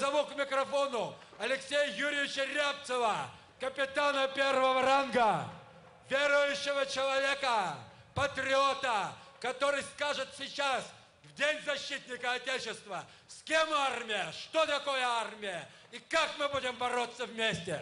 зову к микрофону Алексея Юрьевича Рябцева, капитана первого ранга, верующего человека, патриота, который скажет сейчас, в День защитника Отечества, с кем армия, что такое армия и как мы будем бороться вместе.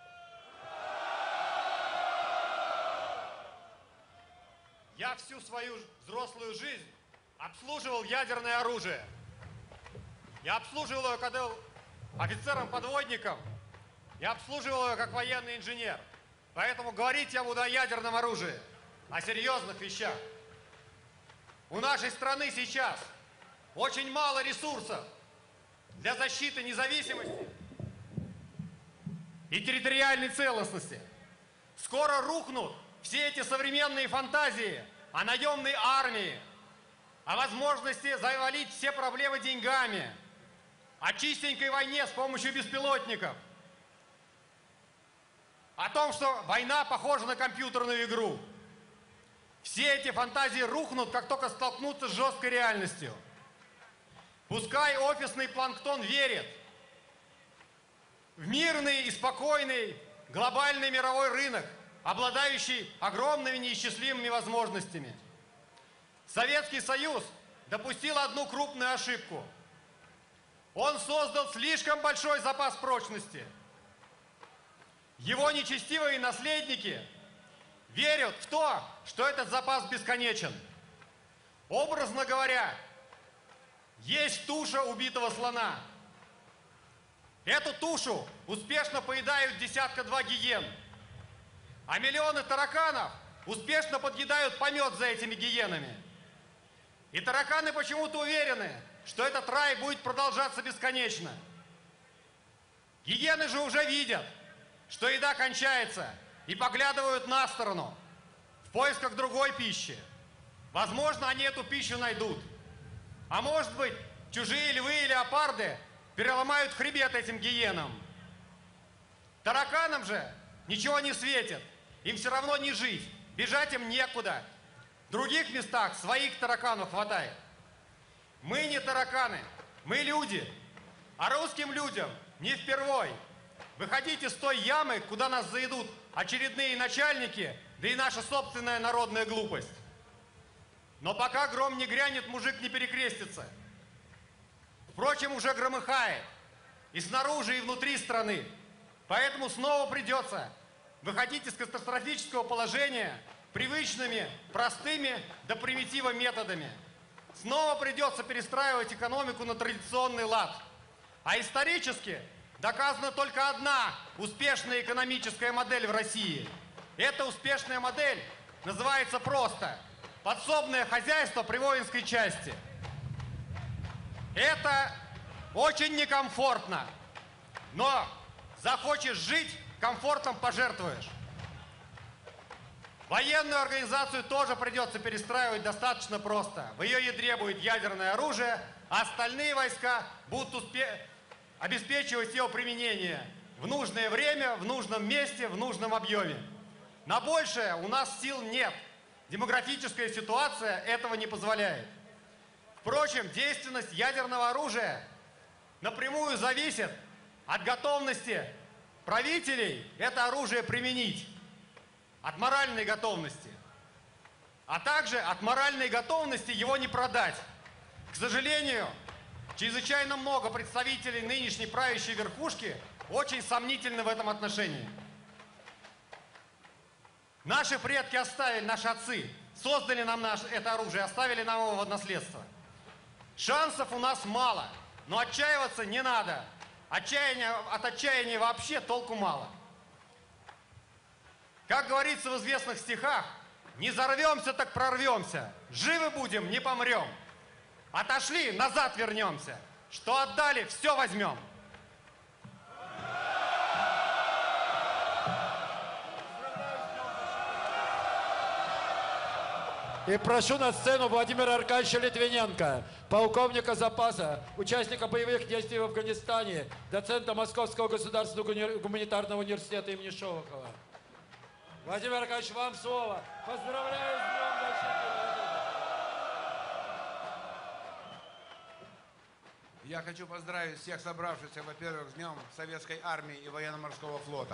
Я всю свою взрослую жизнь обслуживал ядерное оружие. Я обслуживал его, когда был офицером-подводником. Я обслуживал его как военный инженер. Поэтому говорить я буду о ядерном оружии, о серьезных вещах. У нашей страны сейчас очень мало ресурсов для защиты независимости и территориальной целостности. Скоро рухнут все эти современные фантазии о наемной армии, о возможности завалить все проблемы деньгами, о чистенькой войне с помощью беспилотников, о том, что война похожа на компьютерную игру. Все эти фантазии рухнут, как только столкнутся с жесткой реальностью. Пускай офисный планктон верит в мирный и спокойный глобальный мировой рынок, обладающий огромными неисчислимыми возможностями. Советский Союз допустил одну крупную ошибку. Он создал слишком большой запас прочности. Его нечестивые наследники верят в то, что этот запас бесконечен. Образно говоря, есть туша убитого слона. Эту тушу успешно поедают десятка-два гиен, а миллионы тараканов успешно подъедают помет за этими гиенами. И тараканы почему-то уверены, что этот рай будет продолжаться бесконечно. Гиены же уже видят, что еда кончается, и поглядывают на сторону в поисках другой пищи. Возможно, они эту пищу найдут. А может быть, чужие львы и леопарды переломают хребет этим гиенам. Тараканам же ничего не светит. Им все равно не жить. Бежать им некуда. В других местах своих тараканов хватает. Мы не тараканы, мы люди. А русским людям не впервой выходить из той ямы, куда нас заедут очередные начальники, да и наша собственная народная глупость. Но пока гром не грянет, мужик не перекрестится. Впрочем, уже громыхает. И снаружи, и внутри страны. Поэтому снова придется выходить из катастрофического положения привычными, простыми до примитива методами. Снова придется перестраивать экономику на традиционный лад. А исторически доказана только одна успешная экономическая модель в России. Эта успешная модель называется просто подсобное хозяйство при воинской части. Это очень некомфортно, но захочешь жить, комфортом пожертвуешь. Военную организацию тоже придется перестраивать достаточно просто. В ее ядре будет ядерное оружие, а остальные войска будут обеспечивать его применение в нужное время, в нужном месте, в нужном объеме. На большее у нас сил нет. Демографическая ситуация этого не позволяет. Впрочем, действенность ядерного оружия напрямую зависит от готовности правителей это оружие применить, от моральной готовности, а также от моральной готовности его не продать. К сожалению, чрезвычайно много представителей нынешней правящей верхушки очень сомнительны в этом отношении. Наши предки оставили, наши отцы создали нам это оружие, оставили нам его в наследство. Шансов у нас мало, но отчаиваться не надо. От отчаяния вообще толку мало. Как говорится в известных стихах, не взорвемся, так прорвемся. Живы будем, не помрем. Отошли, назад вернемся. Что отдали, все возьмем. И прошу на сцену Владимира Аркадьевича Литвиненко, полковника запаса, участника боевых действий в Афганистане, доцента Московского государственного гуманитарного университета имени Шолохова. Владимир Аркадьевич, вам слово. Поздравляю с Днем защиты. Я хочу поздравить всех собравшихся, во-первых, с Днем Советской Армии и Военно-Морского флота.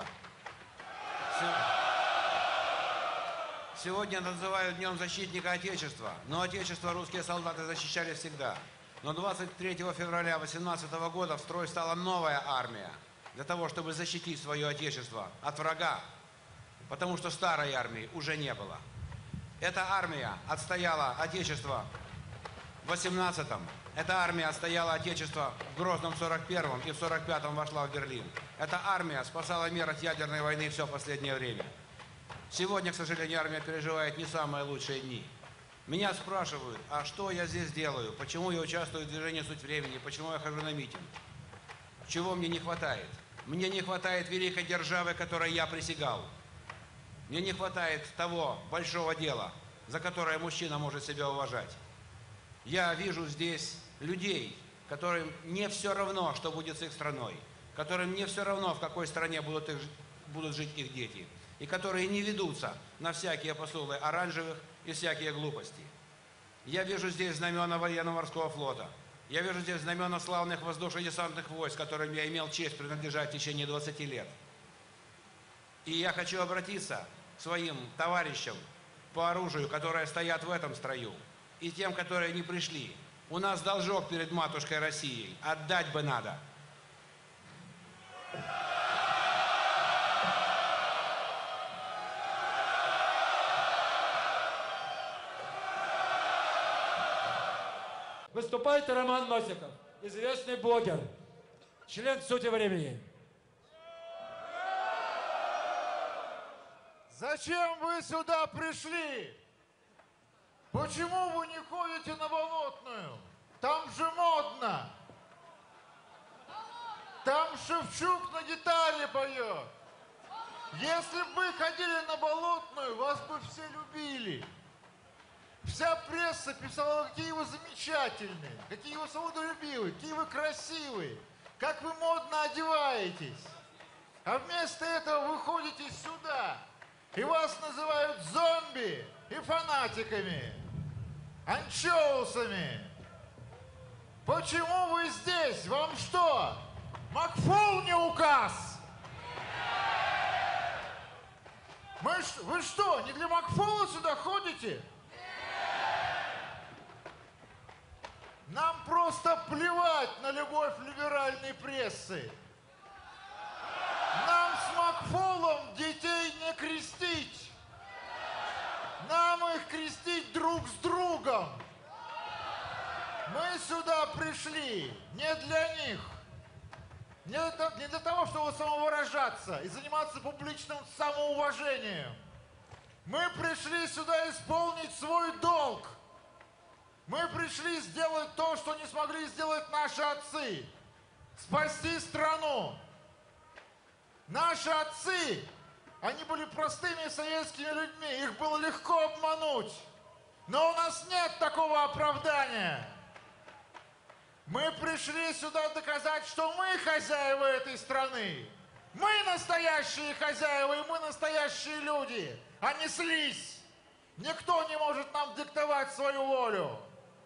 Сегодня называют Днем Защитника Отечества, но Отечество русские солдаты защищали всегда. Но 23 февраля 2018 года в строй стала новая армия для того, чтобы защитить свое Отечество от врага, потому что старой армии уже не было. Эта армия отстояла Отечество в 18-м. Эта армия отстояла Отечество в Грозном 41-м и в 45-м вошла в Берлин. Эта армия спасала мир от ядерной войны все последнее время. Сегодня, к сожалению, армия переживает не самые лучшие дни. Меня спрашивают, а что я здесь делаю? Почему я участвую в движении «Суть времени»? Почему я хожу на митинг? Чего мне не хватает? Мне не хватает великой державы, которой я присягал. Мне не хватает того большого дела, за которое мужчина может себя уважать. Я вижу здесь людей, которым не все равно, что будет с их страной, которым не все равно, в какой стране будут жить их дети, и которые не ведутся на всякие посулы оранжевых и всякие глупости. Я вижу здесь знамена Военно-Морского флота. Я вижу здесь знамена славных воздушно-десантных войск, которым я имел честь принадлежать в течение 20 лет. И я хочу обратиться к своим товарищам по оружию, которые стоят в этом строю, и тем, которые не пришли. У нас должок перед матушкой Россией. Отдать бы надо. Выступает Роман Носиков, известный блогер, член «Сути времени». Зачем вы сюда пришли? Почему вы не ходите на Болотную? Там же модно. Там Шевчук на гитаре поет. Если бы вы ходили на Болотную, вас бы все любили. Вся пресса писала, какие вы замечательные, какие вы свободолюбивые, какие вы красивые, как вы модно одеваетесь. А вместо этого вы ходите сюда, и вас называют зомби и фанатиками, анчоусами. Почему вы здесь? Вам что, Макфол не указ? Вы что, не для Макфола сюда ходите? Нам просто плевать на любовь либеральной прессы. Нам с Макфолом детей не крестить. Нам их крестить друг с другом. Мы сюда пришли не для них. Не для того, чтобы самовыражаться и заниматься публичным самоуважением. Мы пришли сюда исполнить свой долг. Мы пришли сделать то, что не смогли сделать наши отцы. Спасти страну. Наши отцы, они были простыми советскими людьми. Их было легко обмануть. Но у нас нет такого оправдания. Мы пришли сюда доказать, что мы хозяева этой страны. Мы настоящие хозяева, и мы настоящие люди, а не слизь. Никто не может нам диктовать свою волю.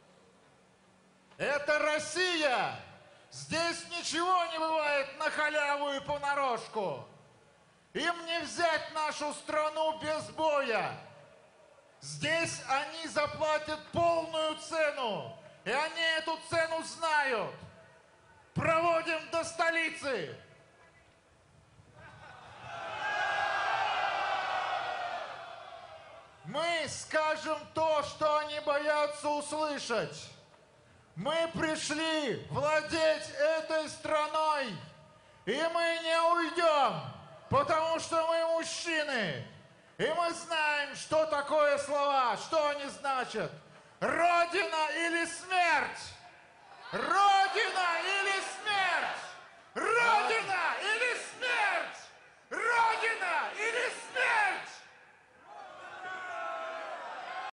Это Россия. Здесь ничего не бывает на халяву и понарошку. Им не взять нашу страну без боя. Здесь они заплатят полную цену. И они эту цену знают. Проводим до столицы. Мы скажем то, что они боятся услышать. Мы пришли владеть этой страной, и мы не уйдем, потому что мы мужчины, и мы знаем, что такое слова, что они значат. Родина или смерть! Родина